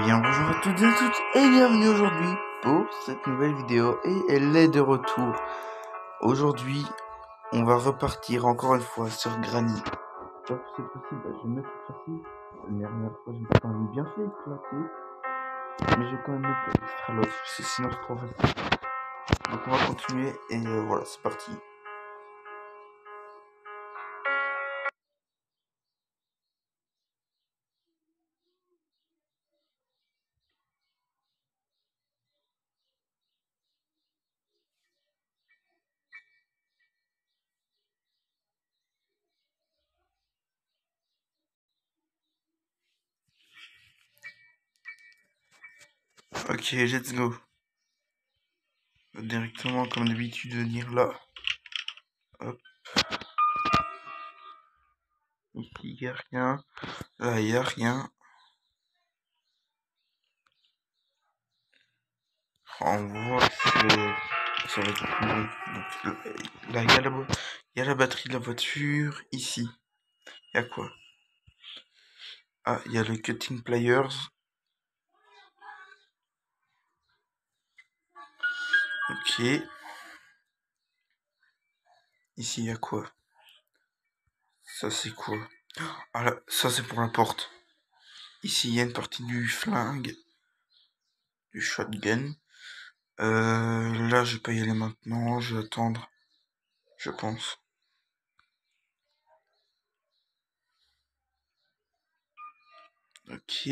bien, bonjour à toutes et à toutes et bienvenue aujourd'hui pour cette nouvelle vidéo et elle est de retour. Aujourd'hui, on va repartir encore une fois sur Granny. Donc c'est possible, je vais mettre facile. La dernière fois, j'ai quand même bien fait éclater, mais je vais quand même mettre extra love, parce que sinon c'est trop facile. Donc on va continuer et voilà, c'est parti. Ok, let's go. Directement comme d'habitude venir là. Hop. Ici il n'y a rien. Là il n'y a rien. On voit que ça va être plus long. Donc, là, il y a la batterie de la voiture. Ici, il y a quoi? Ah, il y a le cutting pliers. Ok. Ici, il y a quoi? Ça, c'est quoi? Ah là, ça, c'est pour la porte. Ici, il y a une partie du flingue. Du shotgun. Là, je vais pas y aller maintenant. Je vais attendre. Je pense. Ok.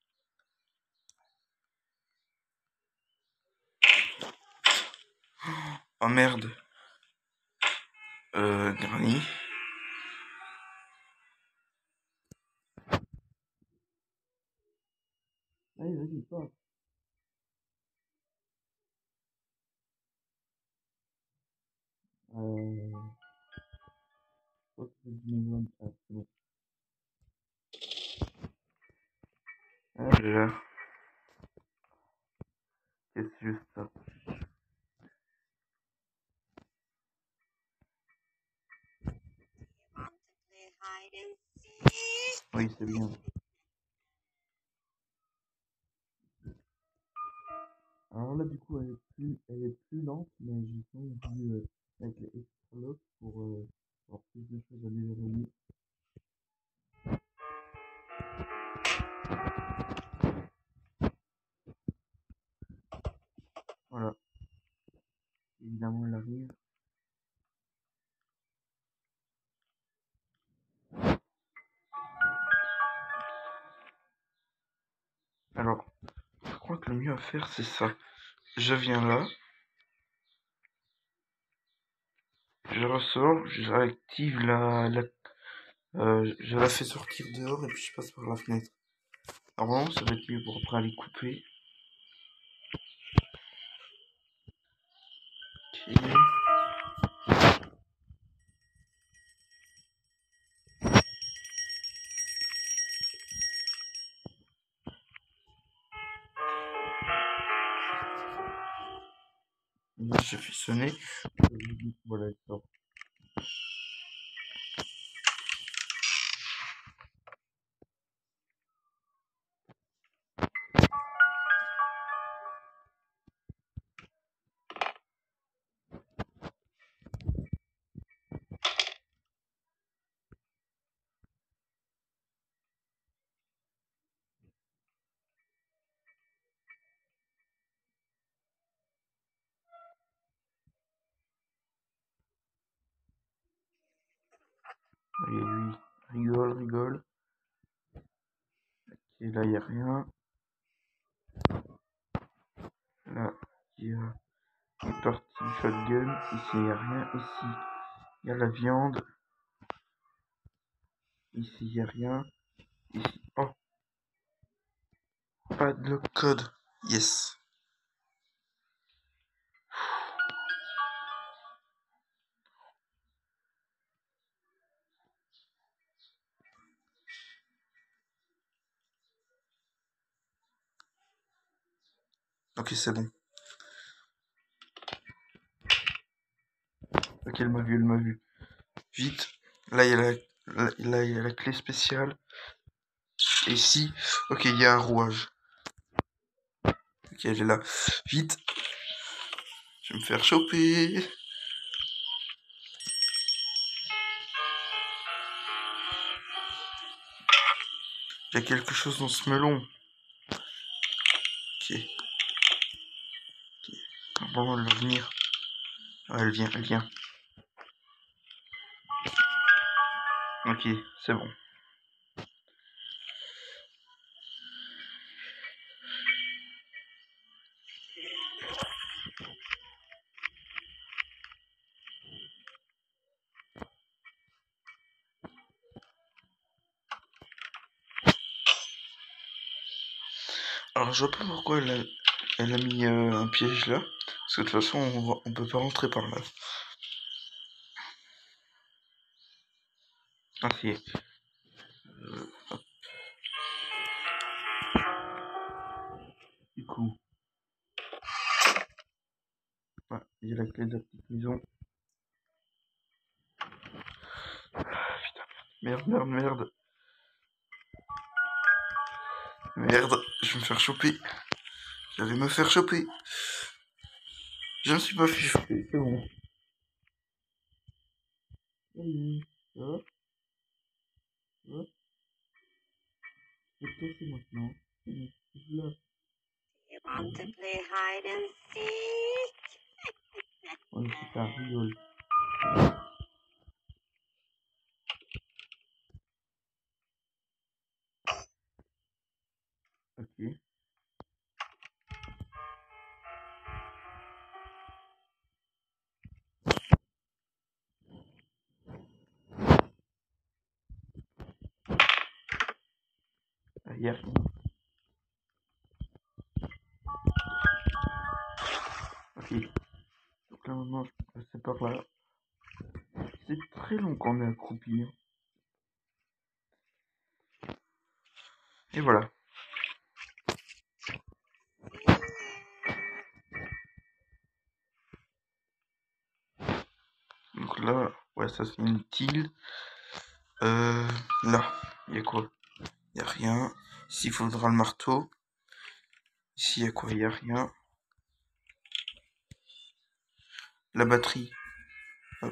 Oh merde. Granny. Allez, vas-y, passe. C'est bon. Ah là. C'est juste ça. Oui, c'est bien. Alors là, du coup, elle est plus lente, mais j'ai quand même dû mettre les extra locks pour avoir plus de choses à déverrouiller. Voilà. Évidemment, elle arrive. Alors, je crois que le mieux à faire, c'est ça. Je viens là. Je ressors. J'active je la fais sortir dehors et puis je passe par la fenêtre. Normalement, ça va être mieux pour après aller couper. Ok. Là, je fais sonner. Voilà, elle sort. Et lui, rigole. Et là, il n'y a rien. Là, il y a une partie shotgun. Ici, il n'y a rien. Ici, il y a la viande. Ici, il n'y a rien. Ici, oh, pas de code. Yes. Ok, c'est bon. Ok, elle m'a vu. Vite. Là, il y a là, il y a la clé spéciale. Et ici, ok, il y a un rouage. Ok, elle est là. Vite. Je vais me faire choper. Il y a quelque chose dans ce melon. Ok. Bon, elle va venir. Ouais, elle vient, elle vient. Ok, c'est bon. Alors, je vois pas pourquoi elle a mis un piège là. Parce que de toute façon, on peut pas rentrer par là. Ah, si. Hop. Du coup, ouais, il y a la clé de la petite maison. Merde, merde, merde. Merde, je vais me faire choper. J'allais me faire choper. Je ne suis pas fait choper, c'est bon. Salut, ça va? Ça va? Je vais te casser maintenant. Là. You want to play hide and seek? Ouais, c'est ça, rigole. Ok. Ah, y a rien. Ok. Donc là maintenant, je peux passer par là. C'est très long qu'on est accroupi. Hein. Et voilà. Donc là, ouais, ça c'est inutile. Là, il y a quoi? Il y a rien. Ici, il faudra le marteau. Ici, il y a quoi? Il y a rien. La batterie. Hop.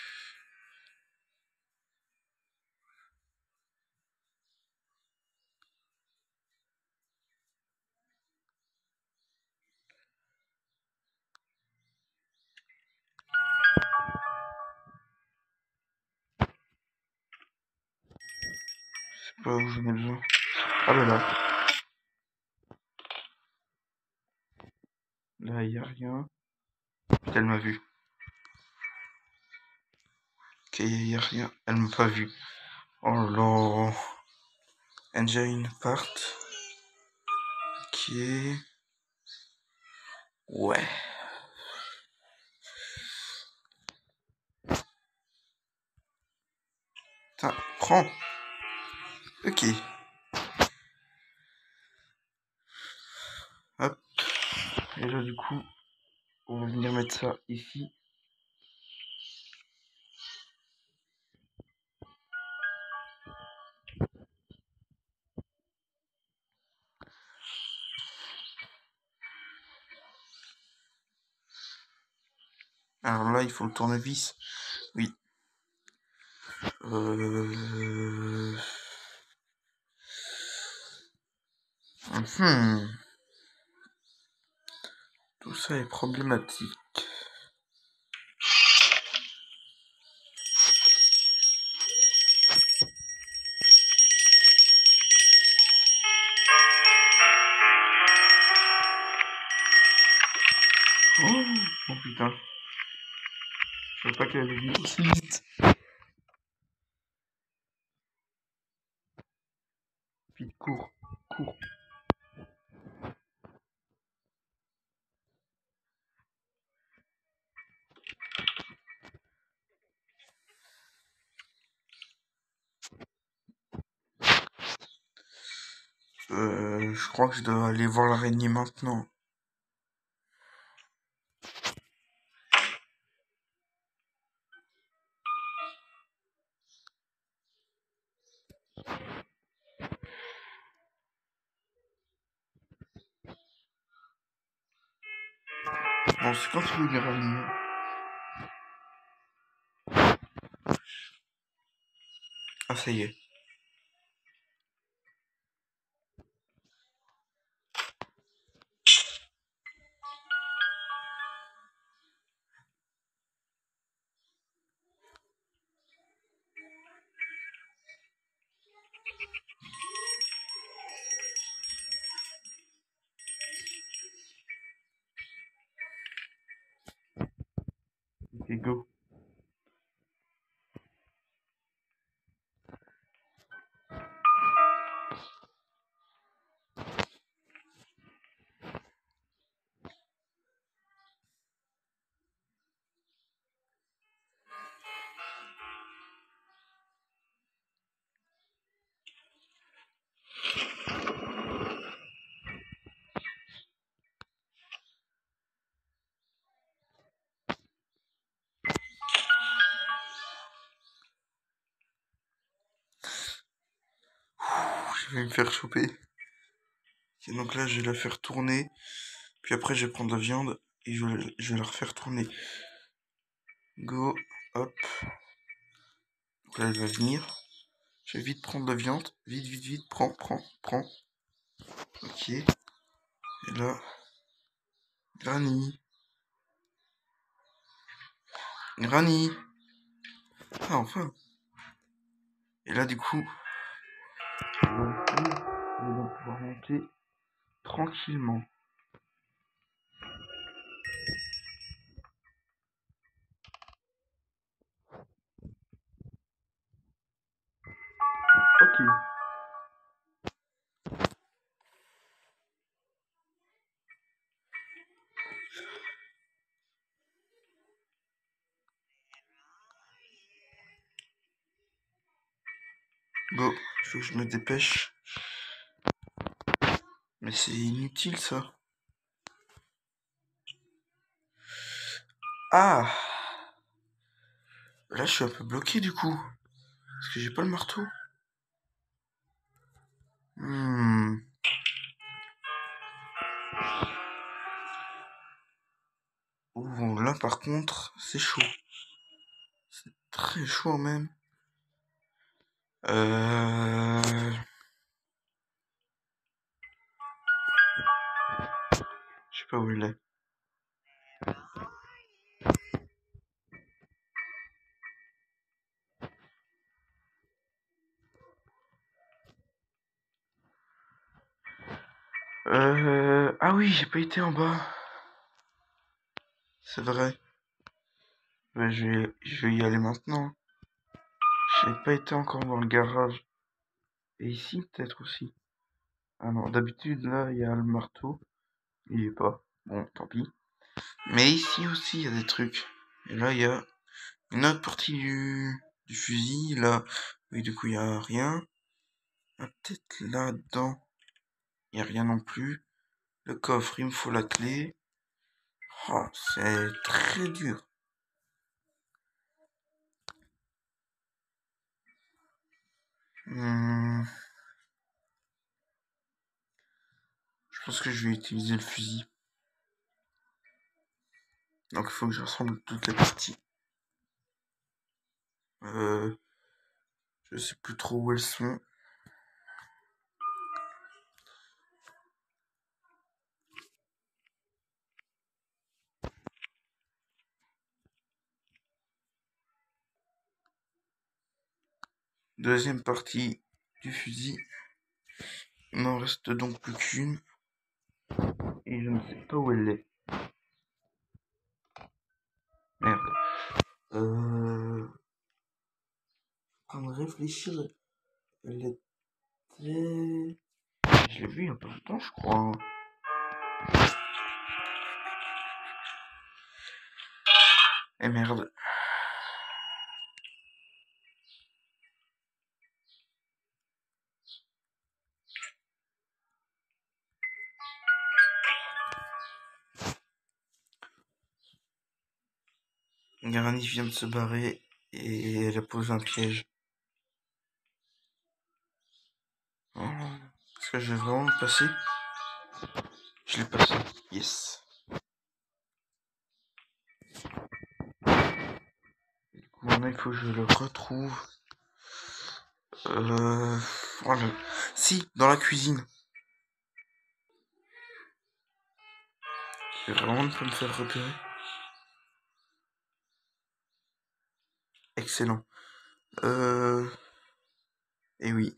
Je sais pas où j'en ai besoin. Ah bah là. Là, il y a rien. Putain, elle m'a vu. Ok, il y a rien. Elle m'a pas vu. Oh là. Engine part. Ok. Ouais. Putain, prends. Ok. Hop. Et là, du coup, on va venir mettre ça ici. Alors là, il faut le tournevis. Oui. Mhm. Tout ça est problématique. Oh putain. Je savais pas qu'elle allait venir aussi vite. Vite, cours. Cours. Je crois que je dois aller voir l'araignée maintenant. Bon, c'est quand tu veux Granny. Ah, ça y est. Ok, go. Je vais me faire choper. Et donc là, je vais la faire tourner. Puis après, je vais prendre la viande et je vais la refaire tourner. Go, hop. Donc là, elle va venir. Je vais vite prendre la viande. Vite, vite, vite. Prends, prends, prends. Ok. Et là, Granny. Granny. Ah, enfin. Et là, du coup, on va pouvoir monter tranquillement. Ok. Go. Il faut que je me dépêche. Mais c'est inutile, ça. Ah! Là, je suis un peu bloqué, du coup. Parce que j'ai pas le marteau. Ouh, là, par contre, c'est chaud. C'est très chaud, même. Je sais pas où il est. Ah oui, j'ai pas été en bas. C'est vrai. Ouais, je vais y aller maintenant. J'ai pas été encore dans le garage. Et ici, peut-être aussi. Ah non, d'habitude, là, il y a le marteau. Il y est pas. Bon, tant pis. Mais ici aussi, il y a des trucs. Et là, il y a une autre partie du fusil. Là, oui, du coup, il y a rien. Ah, peut-être là-dedans, il y a rien non plus. Le coffre, il me faut la clé. Oh, c'est très dur. Hmm, je pense que je vais utiliser le fusil. Donc il faut que je rassemble toutes les parties. Je sais plus trop où elles sont. Deuxième partie du fusil. Il n'en reste donc plus qu'une. Et je ne sais pas où elle est. Merde. En train de réfléchir. Elle était... Je l'ai vue il y a pas longtemps, je crois. Et merde. Granny vient de se barrer et elle a posé un piège. Oh, est-ce que je vais vraiment le passer? Je l'ai passé. Yes. Maintenant, il faut que je le retrouve. Voilà. Si, dans la cuisine. Je vais vraiment ne pas me faire repérer. Excellent. Et oui.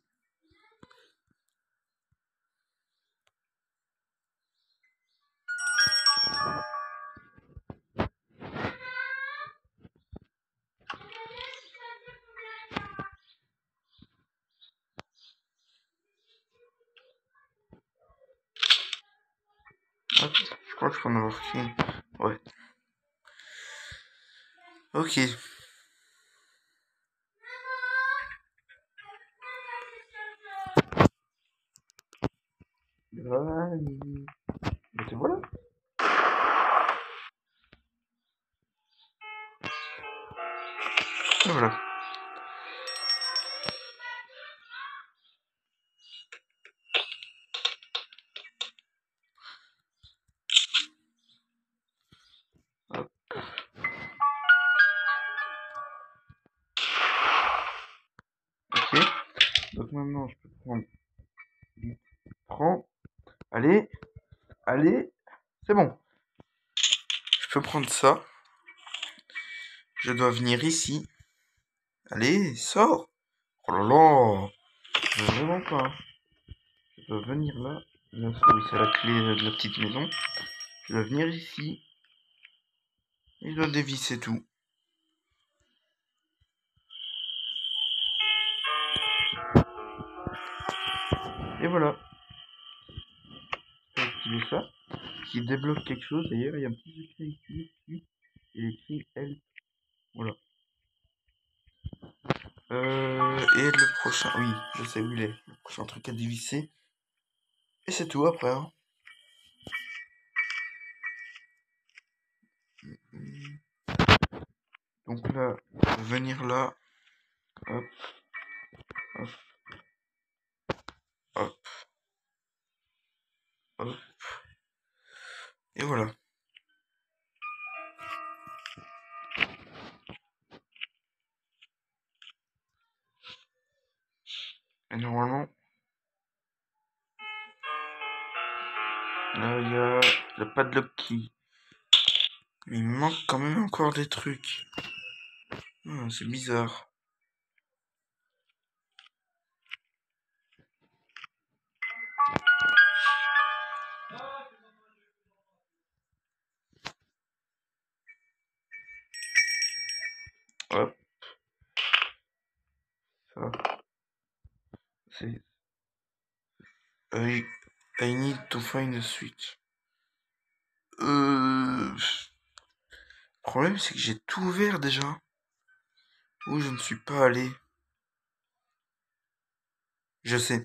Hop, je crois que je peux en avoir qu'une. Ouais. Ok. Granny. Et te voilà. Et voilà. Hop. Ok. Donc maintenant, je peux prendre. Prends. Allez. Allez. C'est bon. Je peux prendre ça. Je dois venir ici. Allez, sors. Oh là là. Je veux vraiment pas. Je dois venir là. Là, oui, c'est la clé de la petite maison. Je dois venir ici. Et je dois dévisser tout. Et voilà. Je vais activer ça. Qui débloque quelque chose. D'ailleurs, il y a un petit écrit ici. Il est écrit L. Voilà. Et le prochain. Oui, je sais où il est. Le prochain truc à dévisser. Et c'est tout après. Hein. Donc là, venir là. Hop. Hop. Hop. Hop. Et voilà. Et normalement, là, il y a le padlock key. Mais il me manque quand même encore des trucs. Ah, c'est bizarre. Hop. Ça. C'est. I need to find a switch. Le problème, c'est que j'ai tout ouvert déjà. Où je ne suis pas allé. Je sais.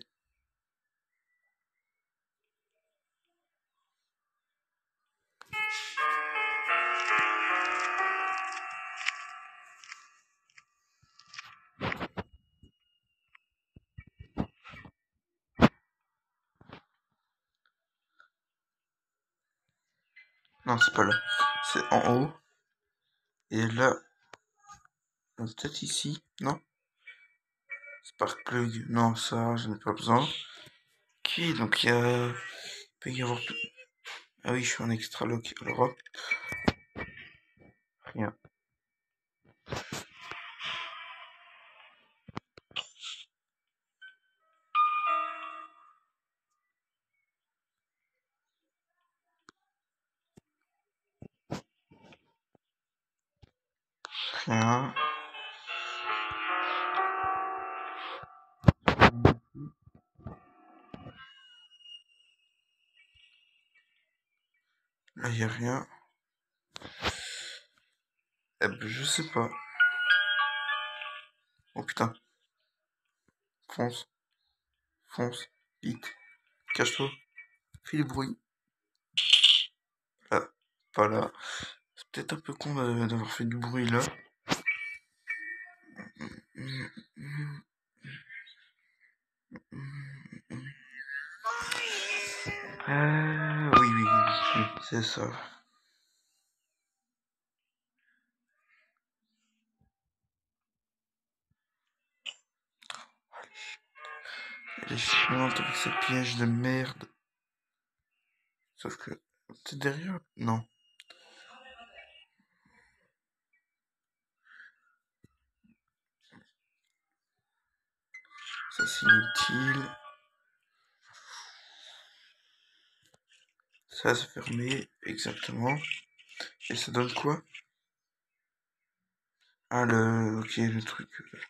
Non, c'est pas là. C'est en haut. Et là. Peut-être ici. Non. Spark plug. Non, ça, je n'ai pas besoin. Ok, donc il y a. Il peut y avoir. Ah oui, je suis en extra lock. Alors hop. Rien. Rien. Là, il n'y a rien. Eh ben, je sais pas. Oh putain. Fonce. Fonce. Vite. Cache-toi. Fais du bruit. Là. Pas là. C'est peut-être un peu con d'avoir fait du bruit là. Oui, oui, oui, oui, c'est ça. Elle est chiante avec ses pièges de merde. Sauf que... C'est derrière? Non. Ça c'est inutile. Ça c'est fermé, exactement. Et ça donne quoi? Ah le... Ok, le truc...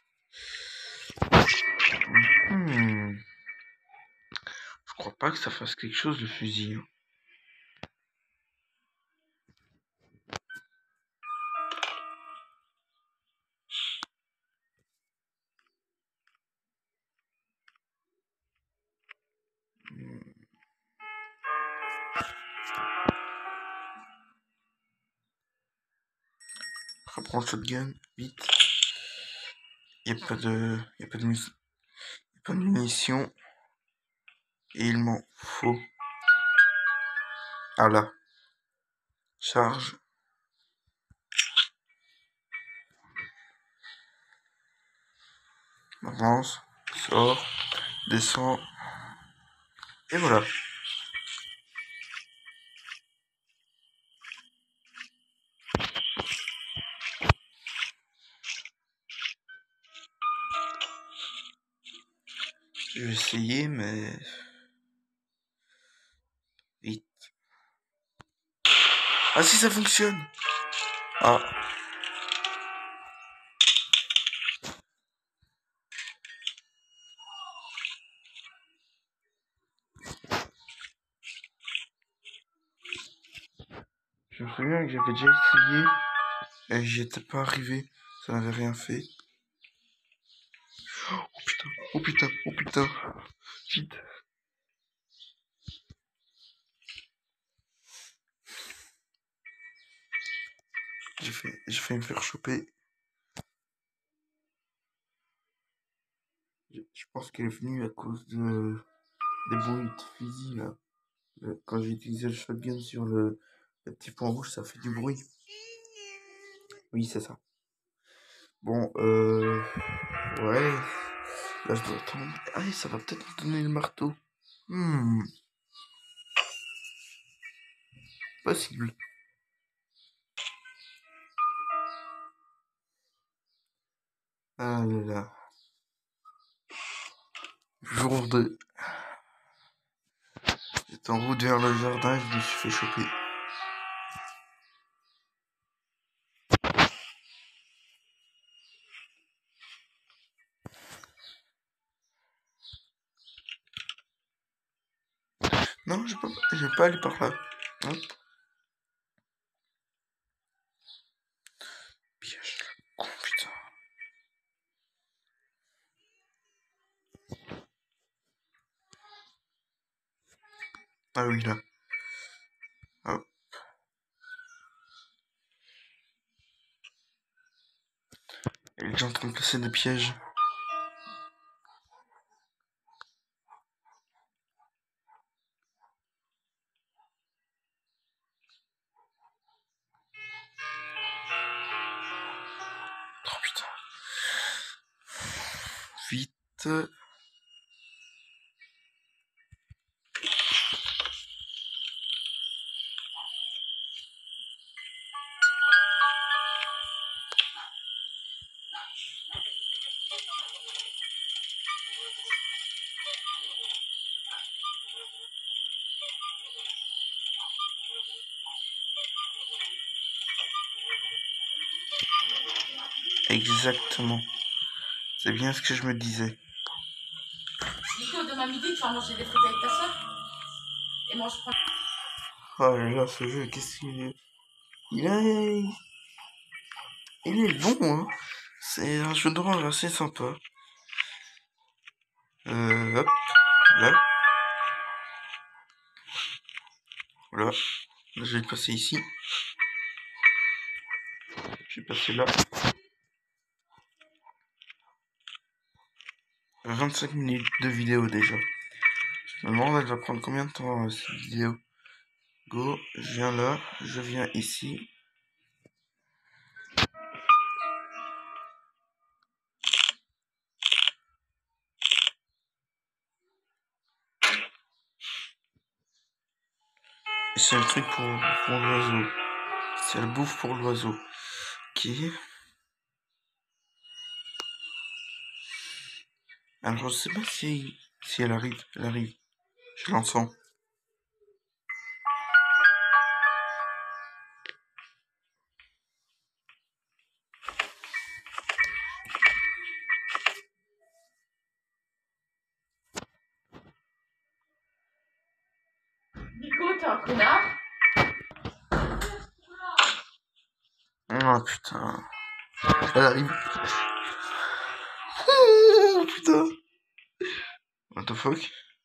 Hmm. Je crois pas que ça fasse quelque chose le fusil. Hein. Reprends le shotgun, vite. Y a pas de... Y a pas de munitions. Et il m'en faut. Ah là. Charge. Avance. Sort. Descend. Et voilà. Je vais essayer, mais... Vite. Ah si, ça fonctionne. Ah. Je me souviens que j'avais déjà essayé. Et j'y étais pas arrivé. Ça n'avait rien fait. Oh putain, oh putain, oh putain. Vite. J'ai failli me faire choper. Je pense qu'elle est venue à cause des bruits de fusil là. Quand j'ai utilisé le shotgun sur le petit point rouge, ça fait du bruit. Oui, c'est ça. Bon, ouais. Là, je dois attendre. Ah, ça va peut-être me donner le marteau. Possible. Ah là là. Jour 2. J'étais en route vers le jardin et je me suis fait choper. Non, je vais pas aller par là. Hop. Piège. Oh putain. Ah oui, là. Hop. Elle est déjà en train de placer des pièges. Oh putain. Vite. Exactement. C'est bien ce que je me disais. Nico, demain midi, tu vas manger des frites avec ta soeur. Et moi, je prends. Oh là là, ce jeu, qu'est-ce qu'il est... Il est bon, hein. C'est un jeu d'horreur assez sympa. Hop. Là. Voilà. Là, je vais le passer ici. Je vais passer là. 25 minutes de vidéo déjà. Je me demande, elle va prendre combien de temps cette vidéo. Go, je viens là, je viens ici. C'est le truc pour l'oiseau. C'est la bouffe pour l'oiseau. Ok. Alors, je sais pas si elle arrive. Elle arrive. Je l'entends. Nico, t'es un connard. Oh putain. Elle arrive. Oh putain. What the fuck?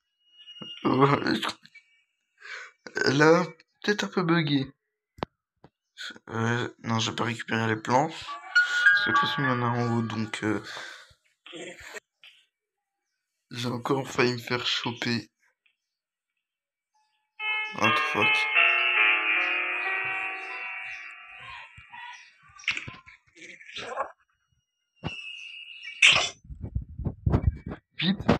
Elle a peut-être un peu bugué. Non, j'ai pas récupéré les planches. Parce que de toute façon, il y en a en haut, donc j'ai encore failli me faire choper. What the fuck? Vite!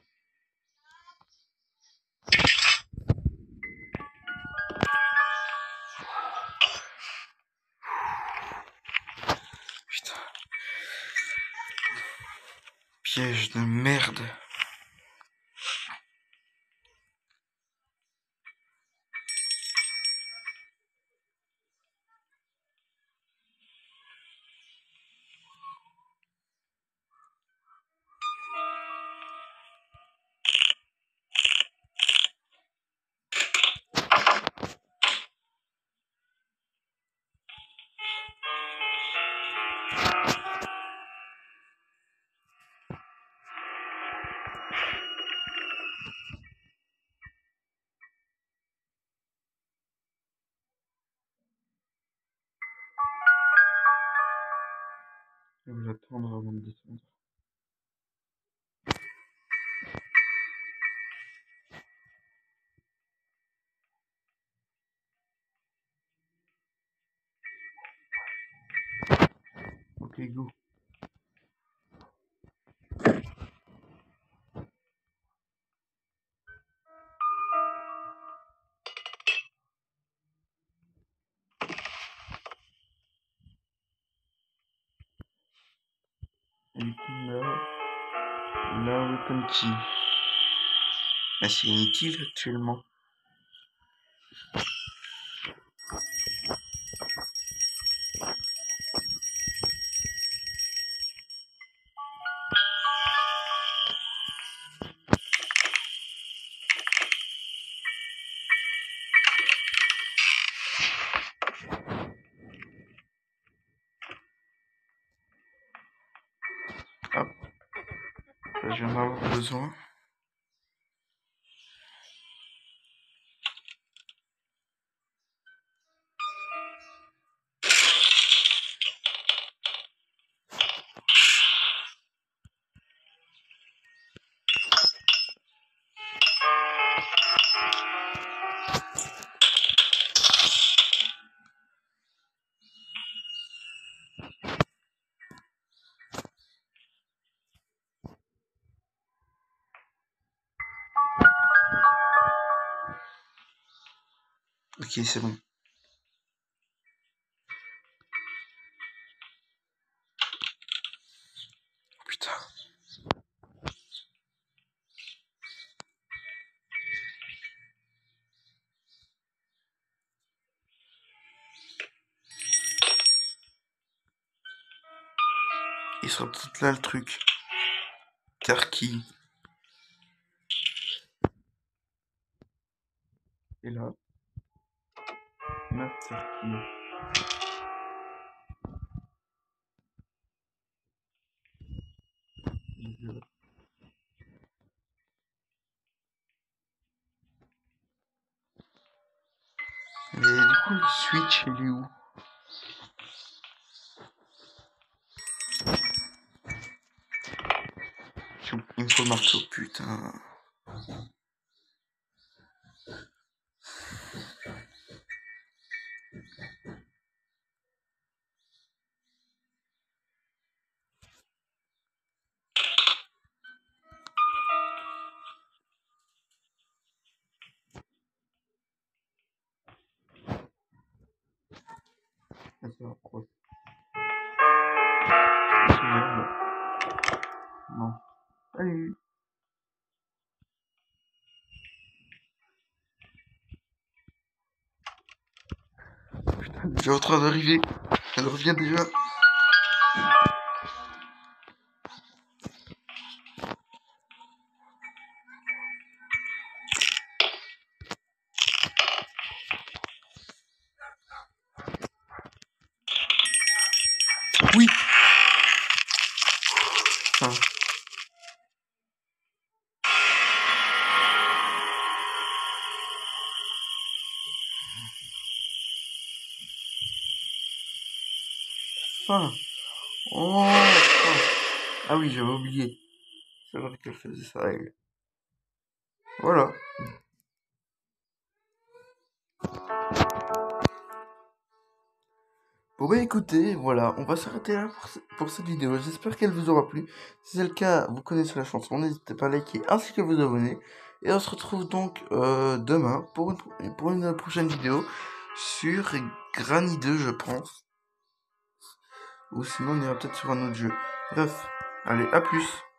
Putain. Piège de merde. Je vais attendre avant de descendre. Ok, go. Et du coup, là, weapon key. Bah, c'est inutile actuellement. Hop. Là, je viens d'avoir besoin. Ok, c'est bon. Putain. Il sera peut-être là le truc. Tarki. Et là. Master Key. Et du coup, le switch, il est où? Il me faut le marteau, putain. Elle se rapproche. Non. Salut. Putain, elle est déjà en train d'arriver. Elle revient déjà. Oui. Enfin. Enfin. Oh. Enfin. Ah oui, j'avais oublié. C'est vrai qu'elle faisait ça, elle. Voilà. Bon bah écoutez, voilà, on va s'arrêter là pour cette vidéo. J'espère qu'elle vous aura plu. Si c'est le cas, vous connaissez la chanson, n'hésitez pas à liker ainsi que vous abonner. Et on se retrouve donc demain pour une prochaine vidéo sur Granny 2, je pense. Ou sinon on ira peut-être sur un autre jeu. Bref, allez, à plus.